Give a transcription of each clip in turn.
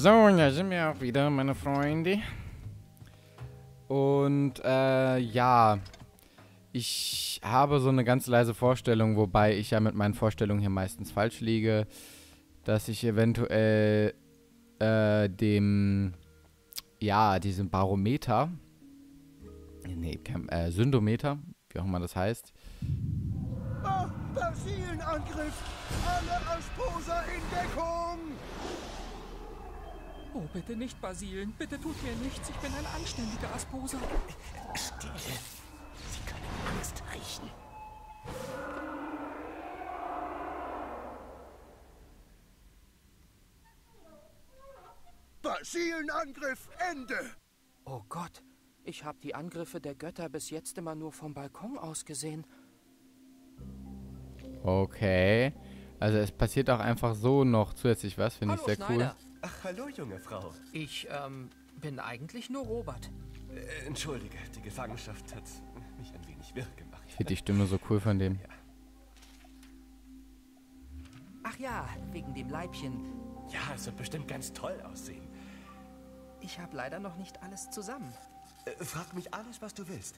So, da sind wir auch wieder, meine Freunde. Und, ja. Ich habe so eine ganz leise Vorstellung, wobei ich ja mit meinen Vorstellungen hier meistens falsch liege, dass ich eventuell, diesem Barometer, nee, Syndometer, wie auch immer das heißt. Oh, Basilenangriff! Alle Asposer in Deckung! Oh, bitte nicht, Basilen. Bitte tut mir nichts. Ich bin ein anständiger Asposer. Stille! Sie können Angst riechen. Basilenangriff, Ende! Oh Gott, ich habe die Angriffe der Götter bis jetzt immer nur vom Balkon aus gesehen. Okay. Also es passiert auch einfach so noch zusätzlich was, finde ich Hallo, sehr Schneider. Ach, hallo, junge Frau. Ich, bin eigentlich nur Robert. Entschuldige, die Gefangenschaft hat mich ein wenig wirr gemacht. Ich finde die Stimme so cool von dem. Ach ja, wegen dem Leibchen. Ja, es wird bestimmt ganz toll aussehen. Ich habe leider noch nicht alles zusammen. Frag mich alles, was du willst.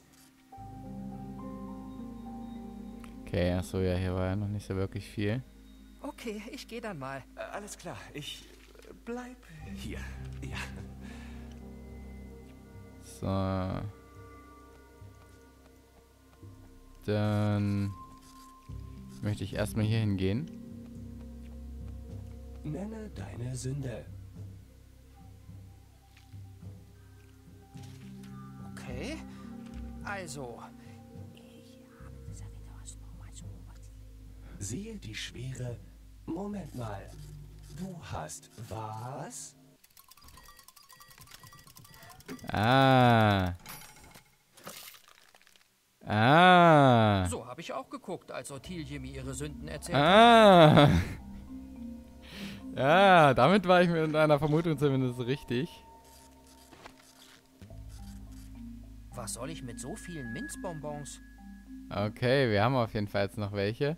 Okay, achso, ja, hier war ja noch nicht so wirklich viel. Okay, ich gehe dann mal. Alles klar, ich bleib hier. Ja. So. Dann möchte ich erstmal hier hingehen. Nenne deine Sünde. Okay, also, Siehe die Schwere. Moment mal. Du hast was? Ah. Ah. so habe ich auch geguckt, als Ottilie mir ihre Sünden erzählt hat. Ah. Ja, damit war ich mit einer Vermutung zumindest richtig. Was soll ich mit so vielen Minzbonbons? Okay, wir haben auf jeden Fall jetzt noch welche.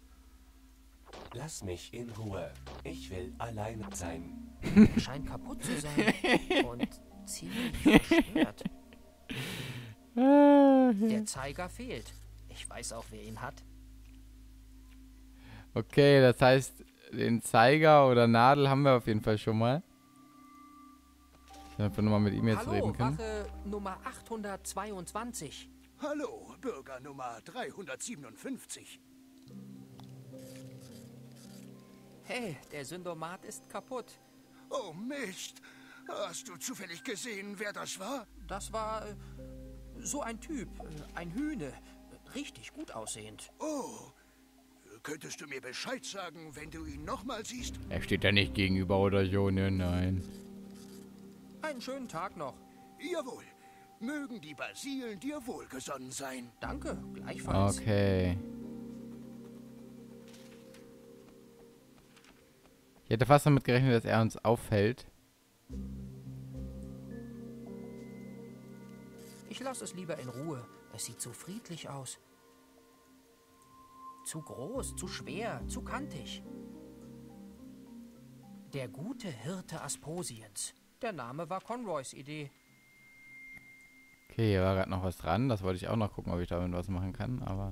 Lass mich in Ruhe. Ich will allein sein. Scheint kaputt zu sein und ziemlich verstört. Der Zeiger fehlt. Ich weiß auch, wer ihn hat. Okay, das heißt, den Zeiger oder Nadel haben wir auf jeden Fall schon mal. Ich habe nochmal mit ihm jetzt Hallo, reden können. Wache Nummer 822. Hallo, Bürger Nummer 357. Hey, der Syndomat ist kaputt. Oh Mist! Hast du zufällig gesehen, wer das war? Das war so ein Typ, ein Hühne. Richtig gut aussehend. Oh, könntest du mir Bescheid sagen, wenn du ihn nochmal siehst? Er steht da nicht gegenüber oder so, ne? Nein. Einen schönen Tag noch. Jawohl. Mögen die Basilen dir wohlgesonnen sein. Danke, gleichfalls. Okay. Ich hätte fast damit gerechnet, dass er uns auffällt. Ich lasse es lieber in Ruhe. Es sieht so friedlich aus. Zu groß, zu schwer, zu kantig. Der gute Hirte Asposiens. Der Name war Conroys Idee. Okay, hier war gerade noch was dran. Das wollte ich auch noch gucken, ob ich damit was machen kann, aber...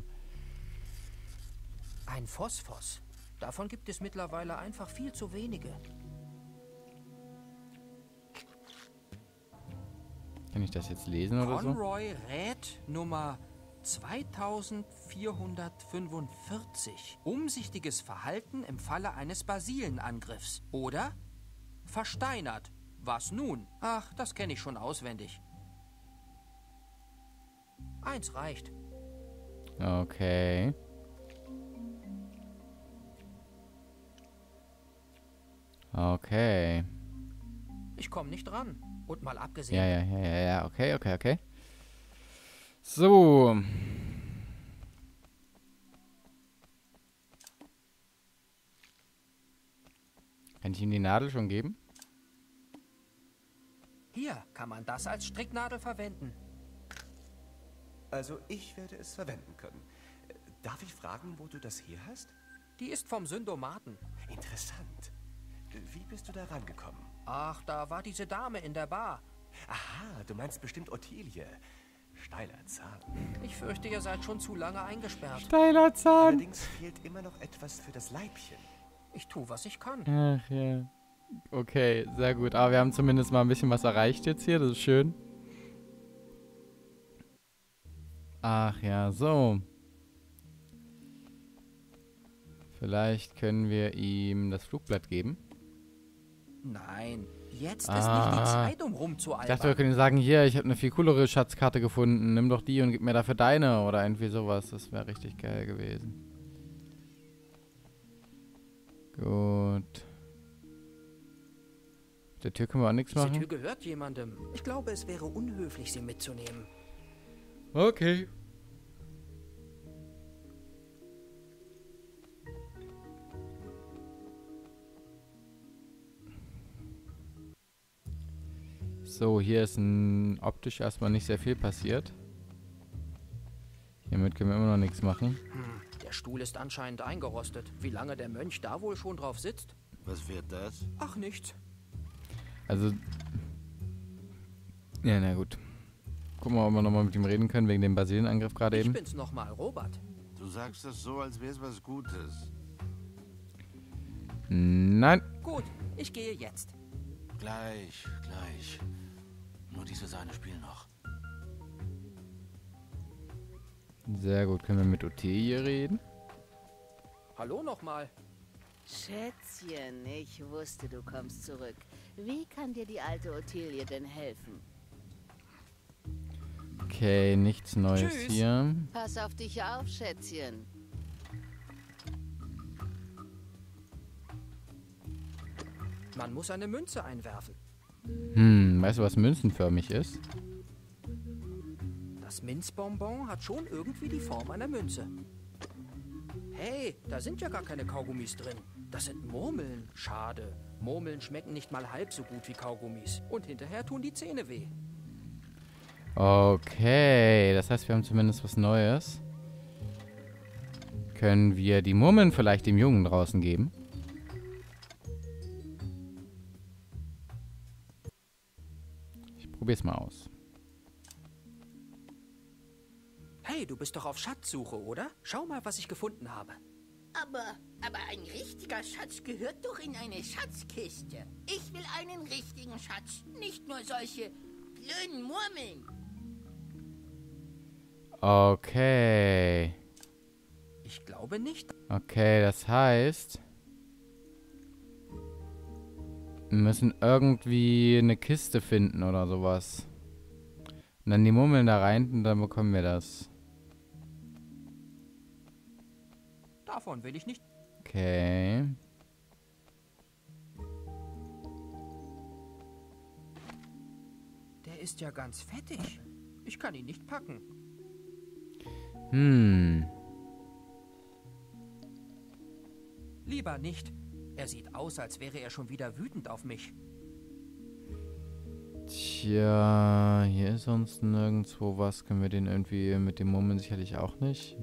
Ein Phosphos. Davon gibt es mittlerweile einfach viel zu wenige. Kann ich das jetzt lesen oder so? Conroy rät Nummer 2445. Umsichtiges Verhalten im Falle eines Basilenangriffs. Oder versteinert. Was nun? Ach, das kenne ich schon auswendig. Eins reicht. Okay. Okay. Ich komme nicht ran. Und mal abgesehen. Ja. Okay. So. Kann ich ihm die Nadel schon geben? Hier kann man das als Stricknadel verwenden. Also, ich werde es verwenden können. Darf ich fragen, wo du das her hast? Die ist vom Syndomaten. Interessant. Wie bist du da rangekommen? Ach, da war diese Dame in der Bar. Aha, du meinst bestimmt Ottilie. Steiler Zahn. Ich fürchte, ihr seid schon zu lange eingesperrt. Steiler Zahn. Allerdings fehlt immer noch etwas für das Leibchen. Ich tue, was ich kann. Ach ja. Okay, sehr gut. Aber wir haben zumindest mal ein bisschen was erreicht jetzt hier. Das ist schön. Ach ja, so. Vielleicht können wir ihm das Flugblatt geben. Nein, jetzt ist nicht die Zeit, um rumzualbern. Ich dachte, wir können ihm sagen, hier, ich habe eine viel coolere Schatzkarte gefunden. Nimm doch die und gib mir dafür deine. Oder irgendwie sowas. Das wäre richtig geil gewesen. Gut. Mit der Tür können wir auch nichts Diese machen. Tür gehört jemandem. Ich glaube, es wäre unhöflich, sie mitzunehmen. Okay. So, hier ist optisch erstmal nicht sehr viel passiert. Hiermit können wir immer noch nichts machen. Der Stuhl ist anscheinend eingerostet. Wie lange der Mönch da wohl schon drauf sitzt? Was wird das? Ach, nichts. Also. Ja, na gut. Gucken wir mal, ob wir nochmal mit ihm reden können, wegen dem Basilienangriff gerade Ich eben. bin's nochmal, Robert. Du sagst das so, als wäre es was Gutes. Nein. Gut, ich gehe jetzt. Gleich. Nur diese Sahne spielen noch. Sehr gut. Können wir mit Ottilie reden? Hallo nochmal. Schätzchen, ich wusste, du kommst zurück. Wie kann dir die alte Ottilie denn helfen? Okay, nichts Neues Tschüss. hier. Pass auf dich auf, Schätzchen. Man muss eine Münze einwerfen. Weißt du, was münzenförmig ist? Das Minzbonbon hat schon irgendwie die Form einer Münze. Hey, da sind ja gar keine Kaugummis drin. Das sind Murmeln. Schade. Murmeln schmecken nicht mal halb so gut wie Kaugummis. Und hinterher tun die Zähne weh. Okay, das heißt, wir haben zumindest was Neues. Können wir die Murmeln vielleicht dem Jungen draußen geben? Ich probier's mal aus. Hey, du bist doch auf Schatzsuche, oder? Schau mal, was ich gefunden habe. Aber ein richtiger Schatz gehört doch in eine Schatzkiste. Ich will einen richtigen Schatz, nicht nur solche blöden Murmeln. Okay. Ich glaube nicht. Okay, das heißt, wir müssen irgendwie eine Kiste finden oder sowas. Und dann die Murmeln da rein und dann bekommen wir das. Davon will ich nicht. Okay. Der ist ja ganz fettig. Ich kann ihn nicht packen. Lieber nicht. Er sieht aus, als wäre er schon wieder wütend auf mich. Tja, hier ist sonst nirgendwo was. Können wir den irgendwie mit dem Murmeln sicherlich auch nicht?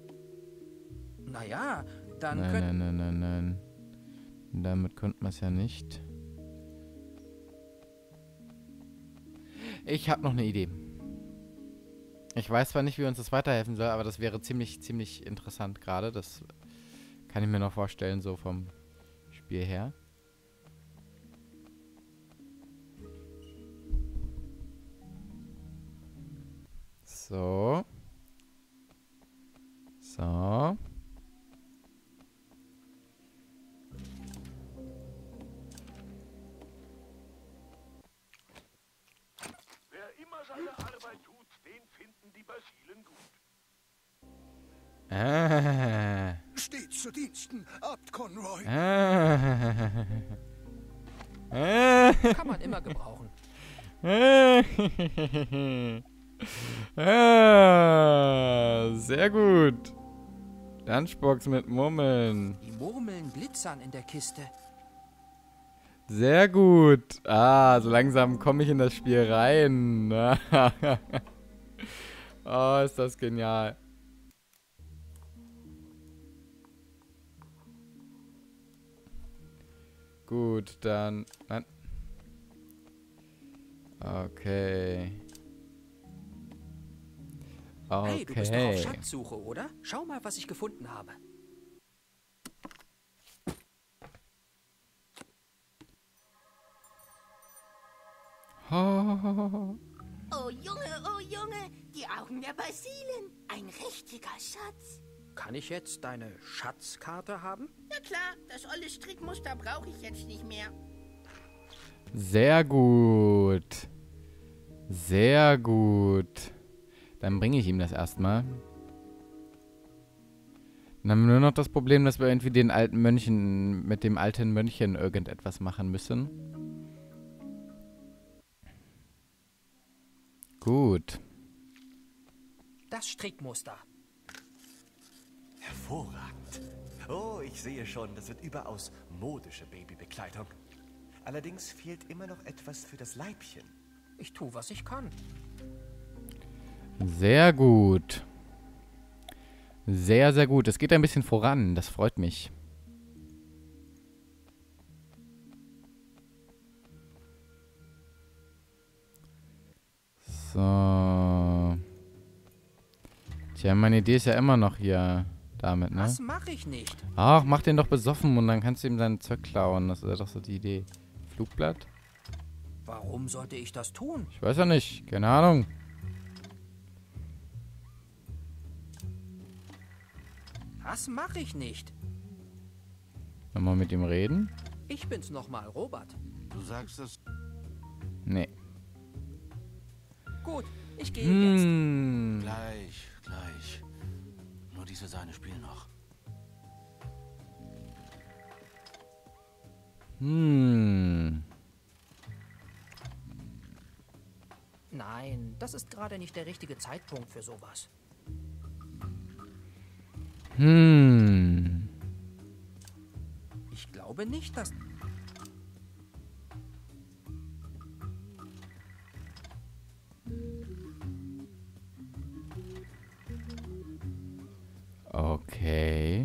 Naja, dann Nein. Damit könnte man es ja nicht. Ich habe noch eine Idee. Ich weiß zwar nicht, wie uns das weiterhelfen soll, aber das wäre ziemlich interessant gerade. Das kann ich mir noch vorstellen, so vom Spiel her. So. Wer immer seine Arbeit tut, den finden die Basilen gut. Stets zu Diensten, Abt Conroy. kann man immer gebrauchen. Sehr gut. Lunchbox mit Murmeln. Die Murmeln glitzern in der Kiste. Sehr gut. So langsam komme ich in das Spiel rein. Oh, ist das genial. Gut, dann... Nein. Okay. Hey, du bist doch auf Okay. Schatzsuche, oder? Schau mal, was ich gefunden habe. Oh Junge, die Augen der Basilen. Ein richtiger Schatz. Kann ich jetzt deine Schatzkarte haben? Na klar, das olle Strickmuster brauche ich jetzt nicht mehr. Sehr gut. Sehr gut. Dann bringe ich ihm das erstmal. Dann haben wir nur noch das Problem, dass wir irgendwie den alten Mönchen, mit dem alten Mönchen irgendetwas machen müssen. Gut. Das Strickmuster. Hervorragend. Oh, ich sehe schon, das wird überaus modische Babybekleidung. Allerdings fehlt immer noch etwas für das Leibchen. Ich tue, was ich kann. Sehr gut. Sehr, sehr gut. Es geht ein bisschen voran. Das freut mich. So. Tja, meine Idee ist ja immer noch hier damit, ne? Das mache ich nicht. Ach, mach den doch besoffen und dann kannst du ihm sein Zeug klauen. Das ist ja doch so die Idee. Flugblatt? Warum sollte ich das tun? Ich weiß ja nicht. Keine Ahnung. Das mache ich nicht. Nochmal mit ihm reden? Ich bin's nochmal, Robert. Du sagst es. Nee. Gut, ich gehe jetzt. Hm. Gleich. Nur diese Sahne spielen noch. Hm. Nein, das ist gerade nicht der richtige Zeitpunkt für sowas. Hm. Ich glaube nicht, dass... Okay.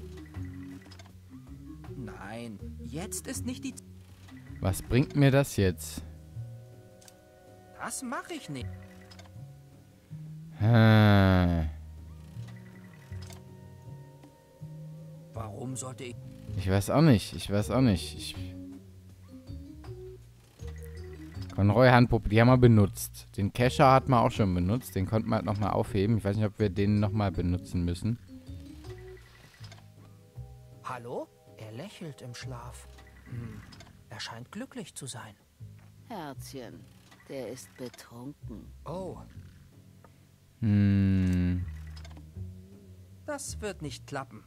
Nein, jetzt ist nicht die... Was bringt mir das jetzt? Das mache ich nicht. Warum sollte ich... Ich weiß auch nicht. Conroy-Handpuppe, die haben wir benutzt. Den Kescher hat man auch schon benutzt. Den konnten wir halt nochmal aufheben. Ich weiß nicht, ob wir den nochmal benutzen müssen. Hallo? Er lächelt im Schlaf. Er scheint glücklich zu sein. Herzchen, der ist betrunken. Oh, Hm. das wird nicht klappen.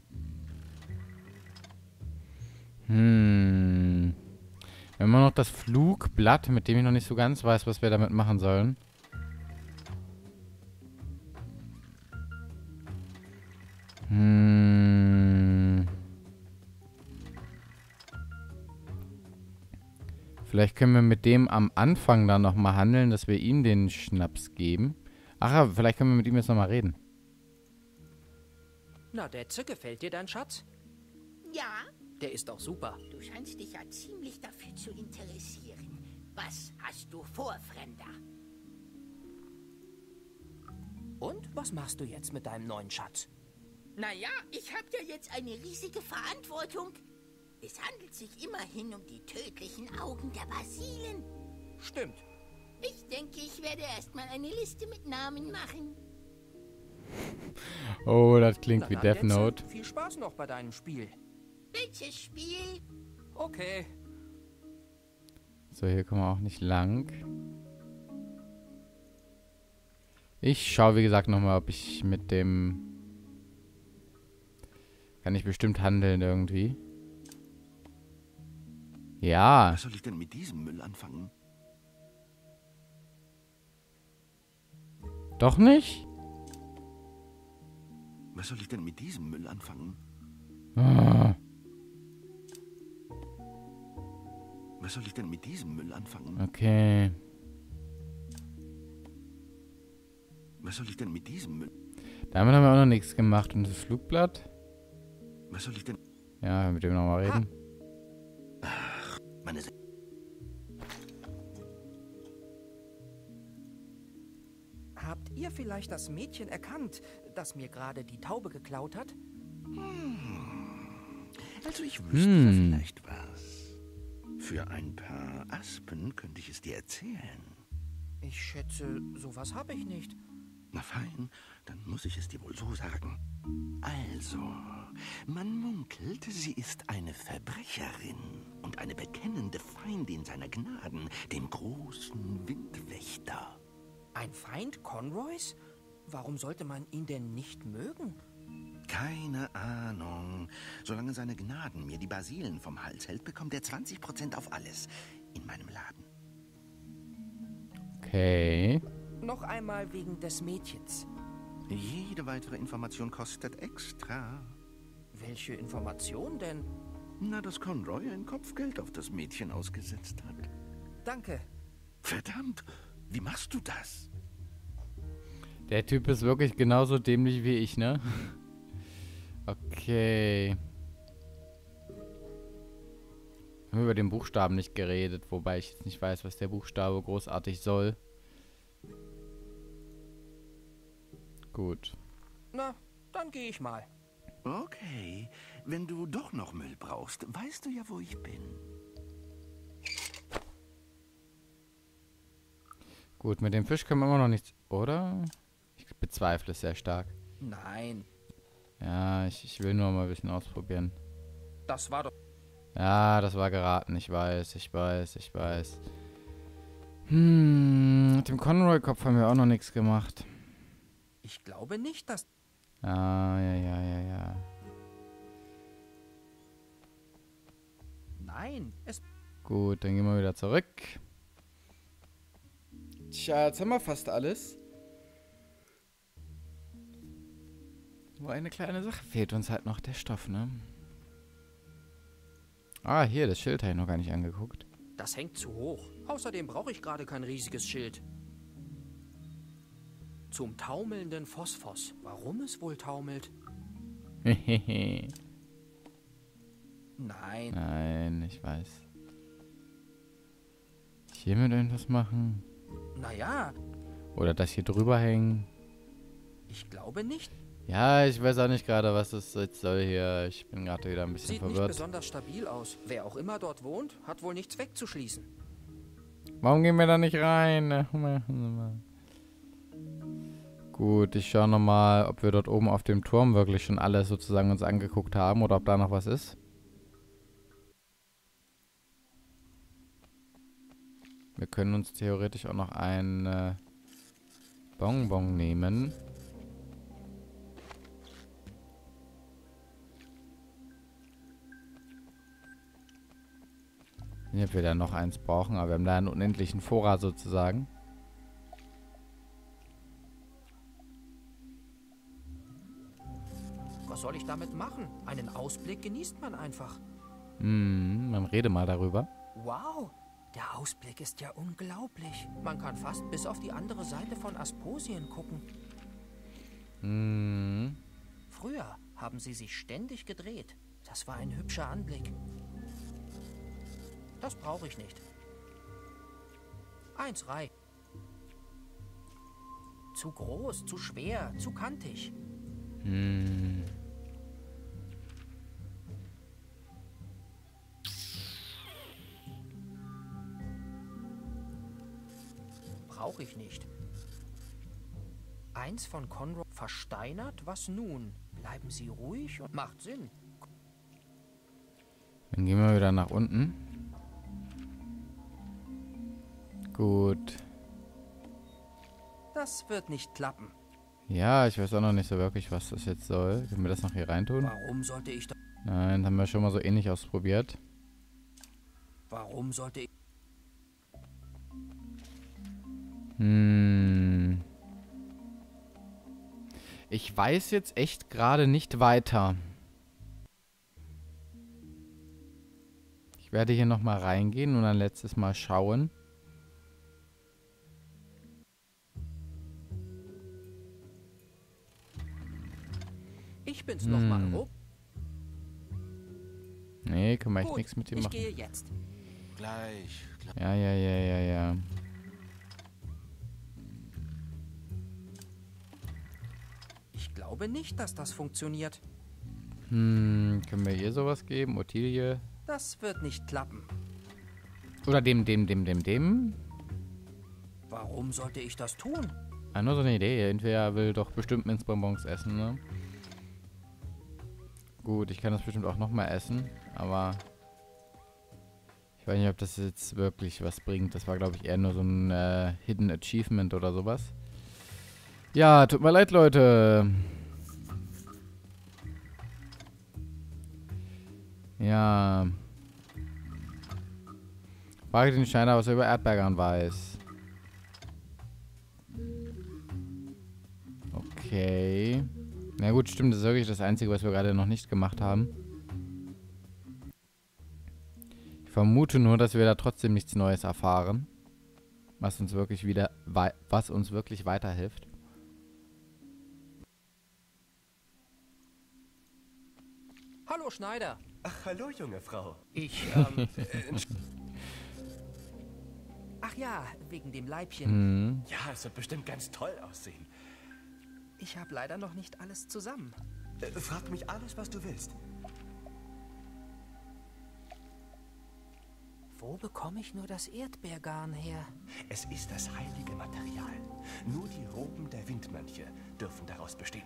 Hm. Wir haben noch das Flugblatt, mit dem ich noch nicht so ganz weiß, was wir damit machen sollen. Hm. Vielleicht können wir mit dem am Anfang dann nochmal handeln, dass wir ihm den Schnaps geben. Ach ja, vielleicht können wir mit ihm jetzt nochmal reden. Na, Detze, gefällt dir dein Schatz? Ja, Der ist doch super. du scheinst dich ja ziemlich dafür zu interessieren. Was hast du vor, Fremder? Und was machst du jetzt mit deinem neuen Schatz? Naja, ich habe ja jetzt eine riesige Verantwortung. Es handelt sich immerhin um die tödlichen Augen der Basilen. Stimmt. Ich denke, ich werde erstmal eine Liste mit Namen machen. Oh, das klingt Na wie dann, Death Detze, Note. Viel Spaß noch bei deinem Spiel. Welches Spiel? Okay. So, hier kommen wir auch nicht lang. Ich schaue, wie gesagt, nochmal, ob ich mit dem... Kann ich bestimmt handeln irgendwie. Ja. Was soll ich denn mit diesem Müll anfangen? Doch nicht? Was soll ich denn mit diesem Müll anfangen? Ah. Was soll ich denn mit diesem Müll anfangen? Okay. Was soll ich denn mit diesem Müll? Damit haben wir auch noch nichts gemacht. Und das Flugblatt? Was soll ich denn? Ja, mit dem nochmal reden. meine... Habt ihr vielleicht das Mädchen erkannt, das mir gerade die Taube geklaut hat? Also ich wüsste ja vielleicht was. Für ein paar Aspen könnte ich es dir erzählen. Ich schätze, sowas habe ich nicht. Na fein, dann muss ich es dir wohl so sagen. Also, man munkelt, sie ist eine Verbrecherin und eine bekennende Feindin seiner Gnaden, dem großen Windwächter. Ein Feind Conroys? Warum sollte man ihn denn nicht mögen? Keine Ahnung. Solange seine Gnaden mir die Basilen vom Hals hält, bekommt er 20% auf alles in meinem Laden. Okay. Noch einmal wegen des Mädchens. Jede weitere Information kostet extra. Welche Information denn? Na, dass Conroy ein Kopfgeld auf das Mädchen ausgesetzt hat. Danke. Verdammt, wie machst du das? Der Typ ist wirklich genauso dämlich wie ich, ne? Okay. Wir haben über den Buchstaben nicht geredet, wobei ich jetzt nicht weiß, was der Buchstabe großartig soll. Gut. Na, dann gehe ich mal. Okay, wenn du doch noch Müll brauchst, weißt du ja, wo ich bin. Gut, mit dem Fisch können wir immer noch nichts, oder? Ich bezweifle es sehr stark. Nein, Ja, ich will nur mal ein bisschen ausprobieren. das war doch... Ja, das war geraten. Ich weiß. Mit dem Conroy-Kopf haben wir auch noch nichts gemacht. Ich glaube nicht, dass... Ja. Nein, es... Gut, dann gehen wir wieder zurück. Tja, jetzt haben wir fast alles. Nur eine kleine Sache fehlt uns halt noch, der Stoff, ne? Ah, hier, das Schild habe ich noch gar nicht angeguckt. Das hängt zu hoch. Außerdem brauche ich gerade kein riesiges Schild. Zum taumelnden Phosphos. Warum es wohl taumelt? Hehehe. Nein. Nein, ich weiß. Hiermit irgendwas machen? Naja, Oder das hier drüber hängen? ich glaube nicht. Ja, ich weiß auch nicht gerade, was das jetzt soll hier. Ich bin gerade wieder ein bisschen Sieht nicht verwirrt. besonders stabil aus. Wer auch immer dort wohnt, hat wohl nichts wegzuschließen. Warum gehen wir da nicht rein? Machen Sie mal. Gut, ich schaue nochmal, ob wir dort oben auf dem Turm wirklich schon alles sozusagen uns angeguckt haben oder ob da noch was ist. Wir können uns theoretisch auch noch ein Bonbon nehmen. Ich weiß nicht, ob wir da noch eins brauchen, aber wir haben da einen unendlichen Vorrat sozusagen. Was soll ich damit machen? Einen Ausblick genießt man einfach. Dann rede mal darüber. Wow, der Ausblick ist ja unglaublich. Man kann fast bis auf die andere Seite von Asposien gucken. Früher haben sie sich ständig gedreht. Das war ein hübscher Anblick. Das brauche ich nicht. Eins reicht. Zu groß, zu schwer, zu kantig. Brauche ich nicht. Eins von Conroy versteinert, was nun? Bleiben Sie ruhig und macht Sinn. Dann gehen wir wieder nach unten. Gut. Das wird nicht klappen. Ja, ich weiß auch noch nicht so wirklich, was das jetzt soll. Können wir das noch hier reintun? Warum sollte ich das? Nein, haben wir schon mal so ähnlich ausprobiert. Warum sollte ich? Ich weiß jetzt echt gerade nicht weiter. Ich werde hier nochmal reingehen und ein letztes Mal schauen. Ich bin's nochmal. Oh, Nee, können wir echt gut, nichts mit ihm ich machen. gehe jetzt. Gleich. Ja. Ich glaube nicht, dass das funktioniert. Können wir ihr sowas geben? Ottilie? Das wird nicht klappen. Oder dem. Warum sollte ich das tun? Ah, nur so eine Idee. Irgendwer will doch bestimmt Minzbonbons essen, ne? Gut, ich kann das bestimmt auch nochmal essen, aber ich weiß nicht, ob das jetzt wirklich was bringt. Das war, glaube ich, eher nur so ein Hidden Achievement oder sowas. Ja, tut mir leid, Leute. Ja. Frage den Schneider, was er über Erdbeergarn weiß. Okay. Na gut, stimmt, das ist wirklich das Einzige, was wir gerade noch nicht gemacht haben. Ich vermute nur, dass wir da trotzdem nichts Neues erfahren. Was uns wirklich weiterhilft. Hallo, Schneider. Ach, hallo, junge Frau. Ach ja, wegen dem Leibchen. Ja, es wird bestimmt ganz toll aussehen. Ich habe leider noch nicht alles zusammen. Frag mich alles, was du willst. Wo bekomme ich nur das Erdbeergarn her? Es ist das heilige Material. Nur die Roben der Windmönche dürfen daraus bestehen.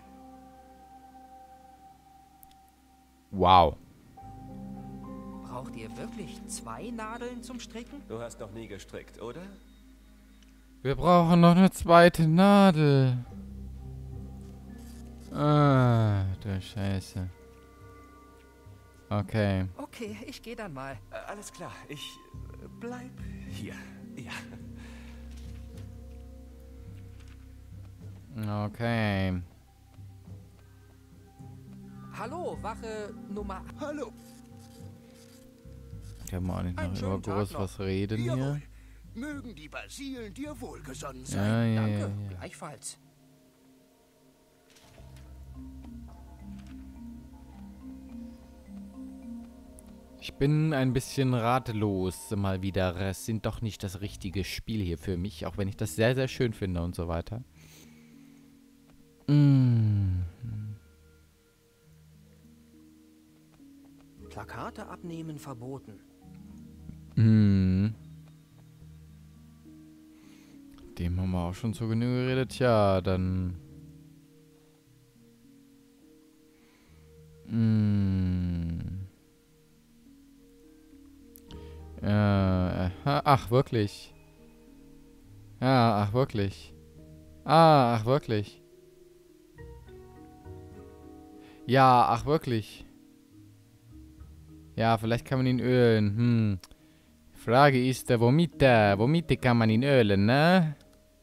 Wow. Braucht ihr wirklich 2 Nadeln zum Stricken? Du hast noch nie gestrickt, oder? Wir brauchen noch eine zweite Nadel. Ah, du Scheiße. Okay. Okay, ich gehe dann mal. Alles klar, ich bleib hier. Ja. Okay. Hallo, Wache Nummer... Hallo. Können wir auch nicht Einen noch schönen über groß Tag noch. was reden hier? Jawohl. Mögen die Basilen dir wohlgesonnen sein. Danke, gleichfalls. Ich bin ein bisschen ratlos mal wieder. Es sind doch nicht das richtige Spiel hier für mich, auch wenn ich das sehr, sehr schön finde und so weiter. Plakate abnehmen verboten. Dem haben wir auch schon zu Genüge geredet. Ja, dann... ach, wirklich. Ja, ach, wirklich. Ah, ach, wirklich. Ja, ach, wirklich. Ja, vielleicht kann man ihn ölen. Frage ist, womit kann man ihn ölen, ne?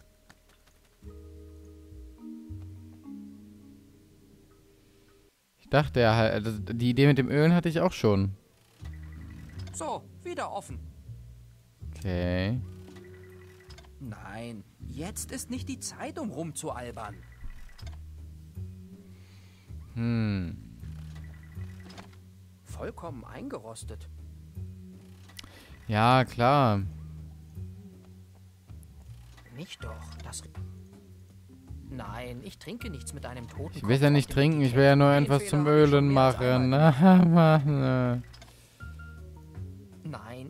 Ich dachte ja halt, die Idee mit dem Ölen hatte ich auch schon. So, wieder offen. Okay. Nein, jetzt ist nicht die Zeit, um rumzualbern. Vollkommen eingerostet. Ja, klar. Nicht doch, das... Nein, ich trinke nichts mit einem toten Ich will ja nicht trinken, ich will ja nur etwas zum Fehler habe ich schon Ölen mehr als machen. einmal Mann. Nein,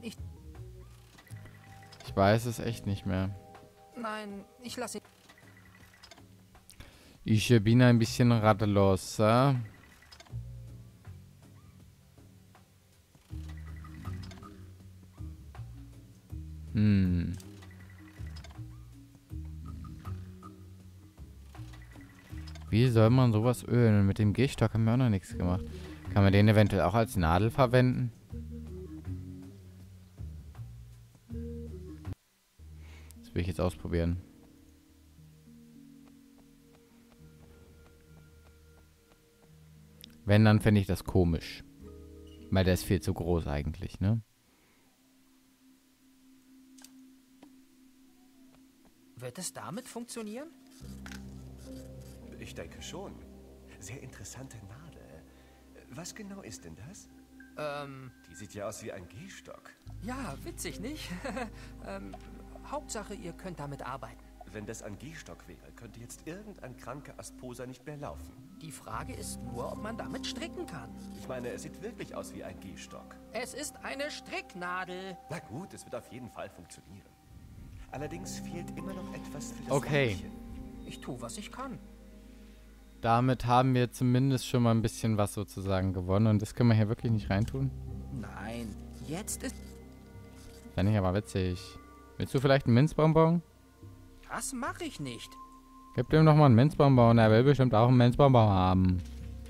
Ich weiß es echt nicht mehr. Nein, ich lasse ihn... Ich bin ein bisschen ratlos. Wie soll man sowas ölen? Mit dem Gehstock haben wir auch noch nichts gemacht. Kann man den eventuell auch als Nadel verwenden? Das will ich jetzt ausprobieren. Wenn, dann fände ich das komisch. Weil der ist viel zu groß eigentlich, ne? Wird es damit funktionieren? Ich denke schon. Sehr interessante Nadel. Was genau ist denn das? Die sieht ja aus wie ein Gehstock. Ja, witzig, nicht? Hauptsache, ihr könnt damit arbeiten. Wenn das ein Gehstock wäre, könnte jetzt irgendein kranker Asposer nicht mehr laufen. Die Frage ist nur, ob man damit stricken kann. Ich meine, es sieht wirklich aus wie ein Gehstock. Es ist eine Stricknadel. Na gut, es wird auf jeden Fall funktionieren. Allerdings fehlt immer noch etwas für das Okay. Leibchen. Ich tue, was ich kann. Damit haben wir zumindest schon mal ein bisschen was sozusagen gewonnen. Und das können wir hier wirklich nicht reintun. Nein, jetzt ist... Fände ich aber witzig. Willst du vielleicht einen Minzbonbon? Das mache ich nicht. Gib ihm doch mal einen Minzbonbon. Er will bestimmt auch einen Minzbonbon haben.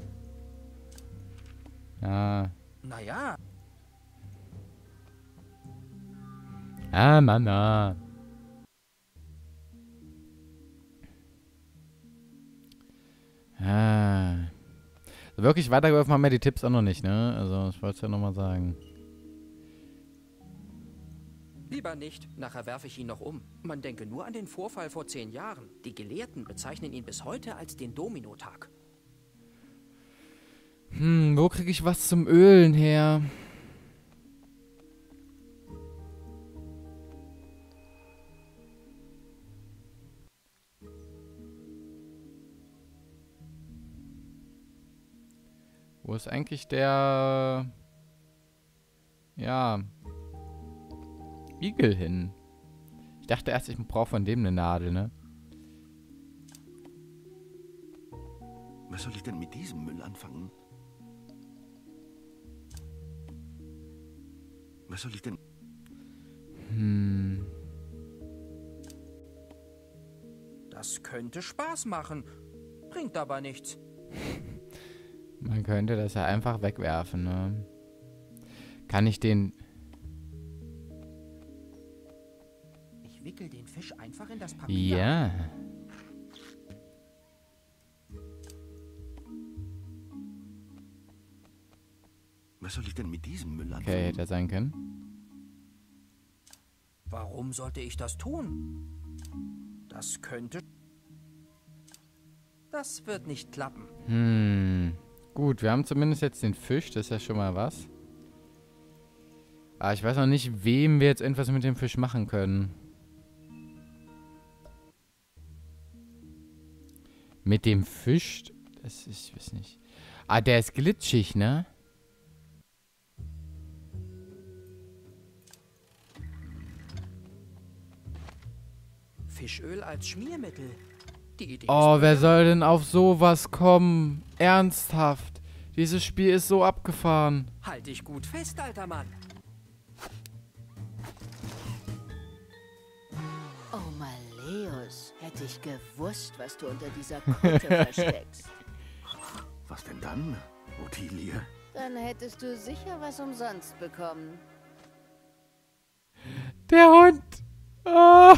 Ja. Naja, Ah, Mama. Ah. So wirklich weitergeholfen haben mir die Tipps auch noch nicht, ne? Also, ich wollte es ja nochmal sagen. lieber nicht. Nachher werfe ich ihn noch um. Man denke nur an den Vorfall vor 10 Jahren. Die Gelehrten bezeichnen ihn bis heute als den Dominotag. Wo kriege ich was zum Ölen her? Wo ist eigentlich der... Ja... Igel hin? Ich dachte erst, ich brauche von dem eine Nadel, ne? Was soll ich denn mit diesem Müll anfangen? Was soll ich denn... Das könnte Spaß machen. Bringt aber nichts. Man könnte das ja einfach wegwerfen, ne? Kann ich den... Ich wickel den Fisch einfach in das Papier. Ja. Was soll ich denn mit diesem Müll anfangen? Okay, hätte er sein können. Warum sollte ich das tun? Das könnte... Das wird nicht klappen. Gut, wir haben zumindest jetzt den Fisch, das ist ja schon mal was. Aber ich weiß noch nicht, wem wir jetzt etwas mit dem Fisch machen können. Mit dem Fisch? Das ist, ich weiß nicht. Ah, der ist glitschig, ne? Fischöl als Schmiermittel. Die Idee Oh, ist... wer soll denn auf sowas kommen? Ernsthaft. Dieses Spiel ist so abgefahren. Halt dich gut fest, alter Mann. Oh, Malleus, hätte ich gewusst, was du unter dieser Kutte versteckst. Was denn dann, Ottilie? Dann hättest du sicher was umsonst bekommen. Der Hund. Oh.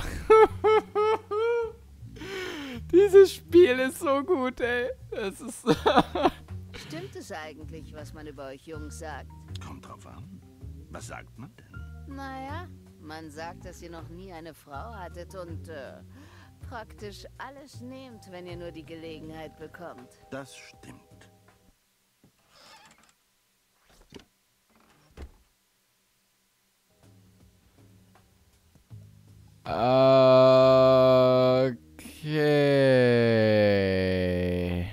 Dieses Spiel ist so gut, ey. Das ist... Stimmt es eigentlich, was man über euch Jungs sagt? Kommt drauf an. Was sagt man denn? Naja, man sagt, dass ihr noch nie eine Frau hattet und praktisch alles nehmt, wenn ihr nur die Gelegenheit bekommt. Das stimmt. Okay.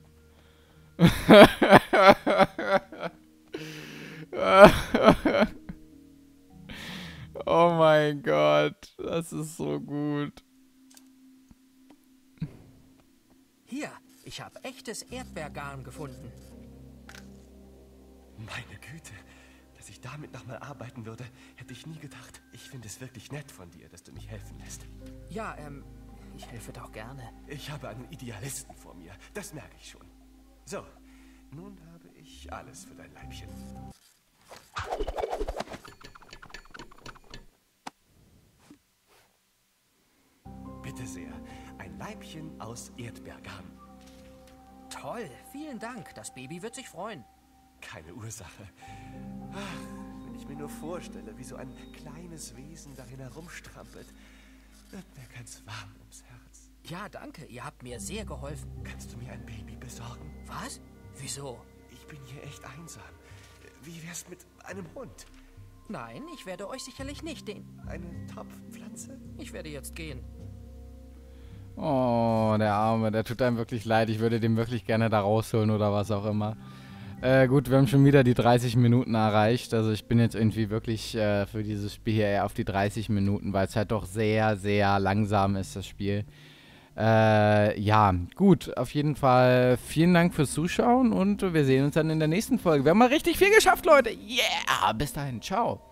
Oh mein Gott, das ist so gut. Hier, ich habe echtes Erdbeergarn gefunden. Meine Güte, dass ich damit nochmal arbeiten würde, hätte ich nie gedacht. Ich finde es wirklich nett von dir, dass du mich helfen lässt. Ja, ich helfe doch gerne. Ich habe einen Idealisten vor mir, das merke ich schon. So, nun habe ich alles für dein Leibchen. Bitte sehr, ein Leibchen aus Erdbeergarn. Toll, vielen Dank. Das Baby wird sich freuen. Keine Ursache. Ach, wenn ich mir nur vorstelle, wie so ein kleines Wesen darin herumstrampelt, wird mir ganz warm ums Herz. Ja, danke. Ihr habt mir sehr geholfen. Kannst du mir ein Baby besorgen? Was? Wieso? Ich bin hier echt einsam. Wie wär's mit einem Hund? Nein, ich werde euch sicherlich nicht den... Eine Topfpflanze? Ich werde jetzt gehen. Oh, der Arme, der tut einem wirklich leid. Ich würde den wirklich gerne da rausholen oder was auch immer. Gut, wir haben schon wieder die 30 Minuten erreicht. Also ich bin jetzt irgendwie wirklich für dieses Spiel hier eher auf die 30 Minuten, weil es halt doch sehr, sehr langsam ist, das Spiel. Ja, gut, auf jeden Fall vielen Dank fürs Zuschauen und wir sehen uns dann in der nächsten Folge. Wir haben mal richtig viel geschafft, Leute. Yeah, bis dahin, ciao.